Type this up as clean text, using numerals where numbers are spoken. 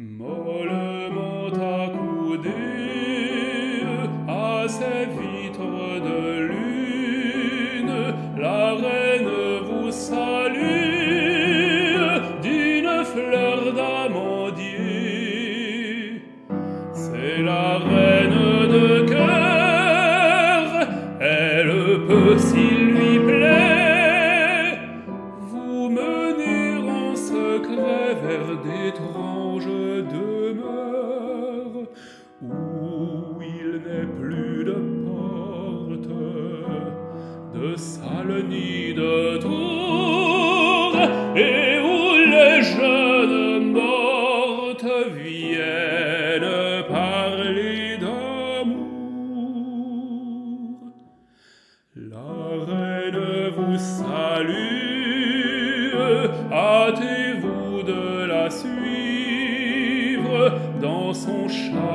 Mollement accoudée à ses vitres de lune, la reine vous salue d'une fleur d'amandier. C'est la reine de cœur, elle peut, s'il lui plaît, vous mener en secret vers d'étranges demeures où il n'est plus de porte, de salle ni de tour, et où les jeunes mortes viennent parler d'amour. La reine vous salue, hâtez-vous de la suivre dans son char.